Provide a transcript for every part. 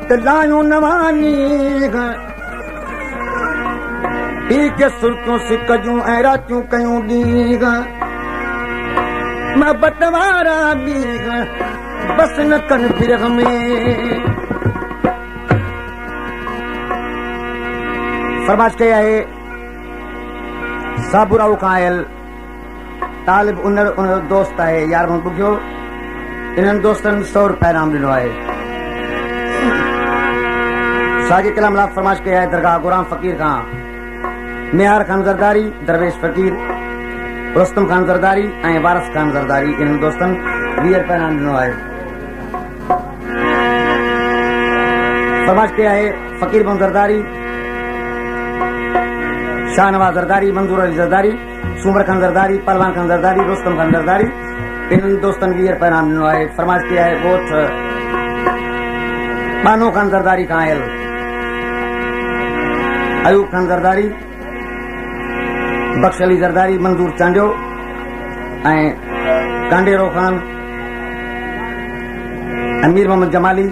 लायूं नवानी पी के सुर्खियूं सिक जूं ऐं रातियूं कयूं ॾींहं महबत वारा ॿीं बस न कनि बिरह में फरमाइश कई आहे साबुराऊ खां आयल तालिब उन दोस्त आहे यार मूं ॿुधियो इन्हनि दोस्तनि 100 रुपया इनाम ॾिनो आहे साॻे कलाम लाइ फरमाइश कई आहे दरगाह गुलाम फ़कीर खां मियार खान ज़रदारी दरवेश फ़कीर रुस्तम खान ज़रदारी ऐं वारस खान ज़रदारी इन्हनि दोस्तनि 20 रुपया इनाम ॾिनो आहे फरमाइश कई आहे फ़कीर मोहम्मद ज़रदारी शाहनवाज ज़रदारी मंजूर अली ज़रदारी सूमर खान ज़रदारी पहलवान खान ज़रदारी रुस्तम खान ज़रदारी इन्हनि दोस्तनि 20 रुपया इनाम ॾिनो आहे फरमाइश कई आहे ॻोठ बानो खान ज़रदारी खां आयल अयूब खान ज़रदारी बख्श अली ज़रदारी मंजूर चांडियो ऐं कांडेरो खान अमीर मोहम्मद जमाली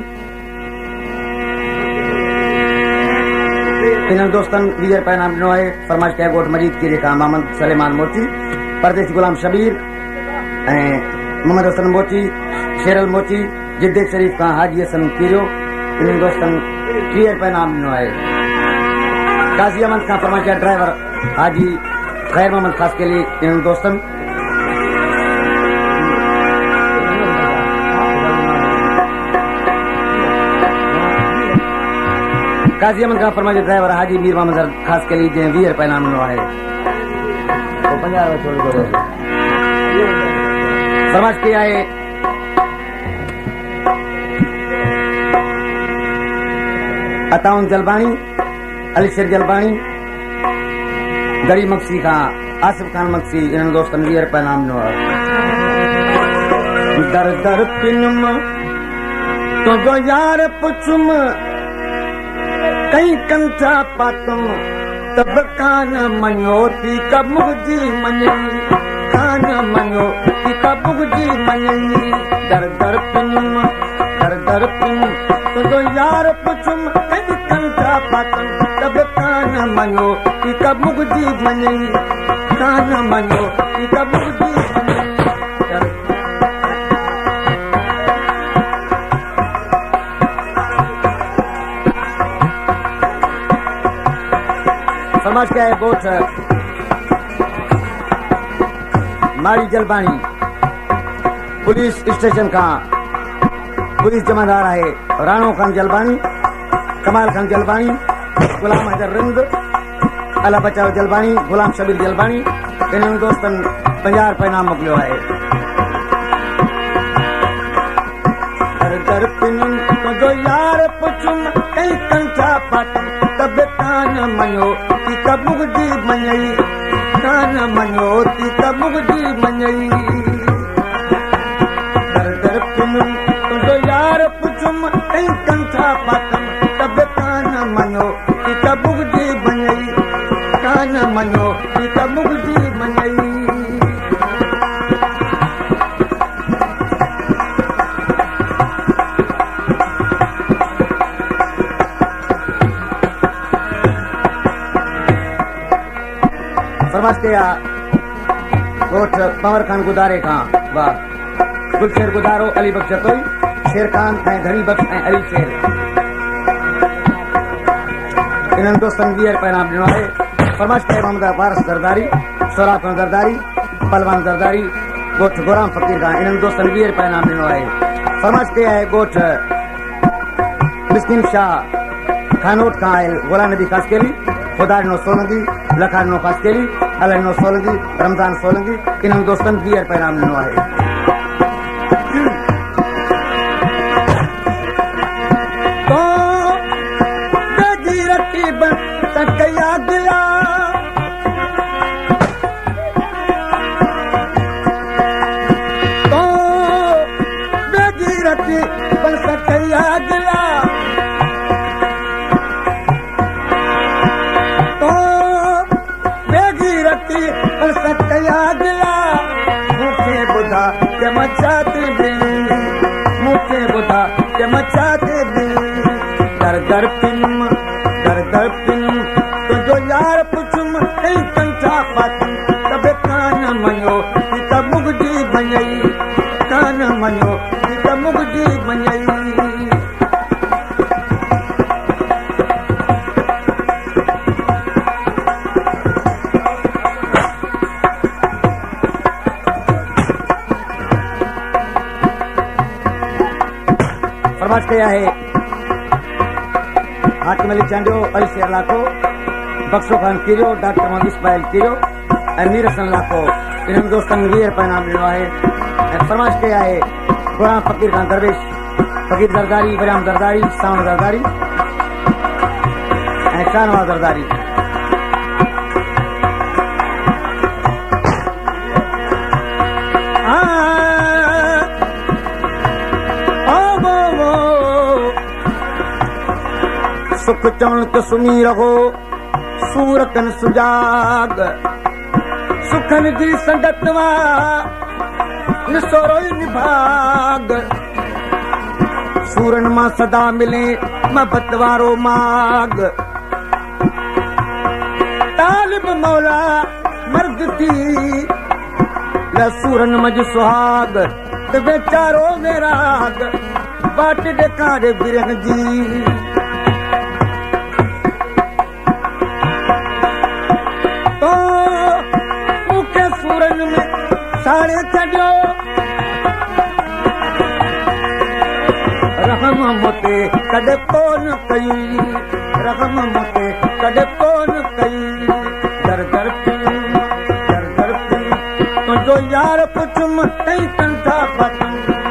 इन्हनि दोस्तनि 20 रुपया इनाम ॾिनो आहे फरमाइश कई ॻोठ मजीद कीरे खां मोहम्मद सलेमान मोची परदेसी गुलाम शबीर ऐं मोहम्मद हसन मोची शेरल मोची जिद्दे शरीफ खां हाजी हसन कीरियो इन्हनि दोस्तनि 30 रुपया इनाम ॾिनो आहे काज़ी अहमद खां फरमाइश कई ड्राइवर हाजी खैर मोहम्मद खासकेली इन्हनि दोस्तनि काज़ी अहमद खां फरमाइश ड्राइवर हाजी मीर मोहम्मद खासकेली जंहिं 20 रुपया इनाम ॾिनो आहे फरमाइश कई आहे अताउन जलबाणी अलीशर जलबाणी गरी मक्सी खां आसिफ खान मक्सी इन्हनि दोस्तनि 20 रुपया इनाम ॾिनो आहे दर दर पिनुम तुंहिंजो यार पुछुम कई कंठा पातुम तब कान मञो थी कबुजी मञई कान मञो थी कबुजी मञई दर दर पिनुम तुंहिंजो यार पुछुम कई कंठा पातुम तब कान मञो थी कबुजी मञई कान मञो थी कबुजी फरमाइश कई आहे ॻोठ मारी जलबाणी पुलिस स्टेशन खां पुलिस जमादार आहे राणो खान जलबाणी कमाल खान जलबाणी गुलाम हैदर रिंद अला बचाव जलबाणी गुलाम शबीर जलबाणी इन्हनि दोस्तनि 50 रुपया इनाम मोकिलियो आहे तुंहिंजो यार पुछुम कई कंठा पातुम तब कान मञो थी कबुजी मञई कान मञो थी कबुजी मञई दर दर पिनुम तुंहिंजो यार पुछुम कई कंठा पातुम तब कान मञो थी कबुजी मञई कान मञो थी कबुजी मञई फरमाइश कई आहे ॻोठ पंवर खान गुदारे खां वाह गुलशेर गुदारो अली बख्श जतोई शेर खान ऐं घणी बख्श ऐं अली शेर इन्हनि दोस्तनि 20 रुपया इनाम ॾिनो आहे फरमाइश कई मोहम्मद वारस ज़रदारी सोरा खान ज़रदारी पहलवान ज़रदारी ॻोठ गुलाम फ़कीर खां इन्हनि दोस्तनि 20 रुपया इनाम ॾिनो आहे फरमाइश कई आहे ॻोठ मिस्किन शाह खानोट खां आयल गुलाम नबी खासकेली खुदा ॾिनो सोलंगी लखा ॾिनो खासकेली अला ॾिनो सोलंगी रमज़ान सोलंगी इन्हनि दोस्तनि 20 रुपया इनाम ॾिनो आहे दर पिन तुंहिंजो यार पुछुम कंठा पातूं तबे कान मञो त मुगजी वञई कान मञो त मुगजी वञई फरमाइश कई आहे हाकिम अली चांडियो अली शेर लाको बख्शो खान कीरियो डॉक्टर मोहम्मद इस्माइल कीरियो ऐं मीर हसन लाको इन्हनि दोस्तनि 20 रुपया इनाम ॾिनो आहे ऐं फरमाइश कई आहे गुलाम फ़कीर खान दरवेश फ़कीर ज़रदारी वरियाम ज़रदारी सावण ज़रदारी ऐं शाहनवाज़ ज़रदारी सुख चवण त सुम्ही रहो सूरतन सुजाग सुखन जी संगत निसोरो निभाग सूरन मां सदा मिले महबत वारो माग तालिब मौला मर्द थी न सूरन मज सुहाग त बेचारो मेराग बाट ॾेखारे बिरन जी साड़े छॾियो रहम मोते कॾहिं कोन कई रहम मोते कॾहिं कोन कई दर दर तुंहिंजो यार पुछुम तई कंठा पातूं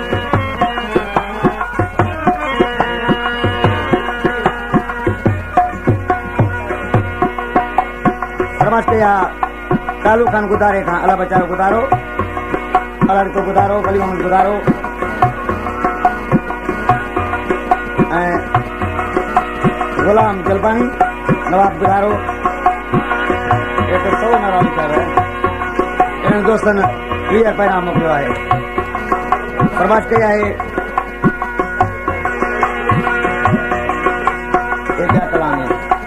फरमाइश कई आहे कालू खान गुदारे खां अला बचारो गुदारो अलाड़ को गुदारो वली मोहम्मद गुदारो ऐं गुलाम जलबानी नवाब गुदारो ये तो 100 नाराज़ कर रहे हैं इन्हनि दोस्तनि 20 रुपया इनाम मोकिलियो आहे फरमाइश कई आहे एजा कलानी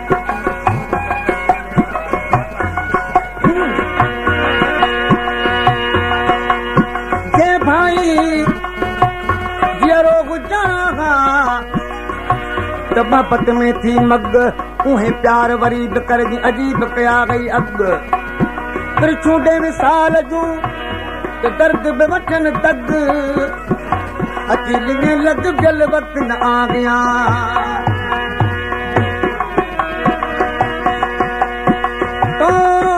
मोहब्बत में थी मग उहे प्यार वरी बि कर जी अजीब कया गई अग त्रिछूं ॾे विसाल जूं त दर्द बि वठनि दग अची लिङे लग जल वक्त न आ गया तो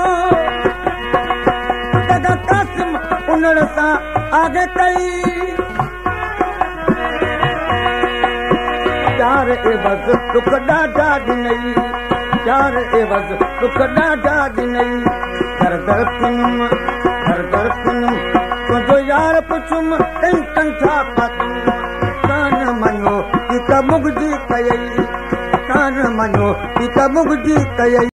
जॻह कासिम उन्हनि सां आगे कई प्यार एवज़ दुख ॾाढा ॾिनई प्यार एवज़ दुख ॾाढा ॾिनई दर दर तुंहिंजो यार पुछुम तई कंठा पातूं कान मञो ही त मुगजी कयई कान मञो ही त मुगजी कयई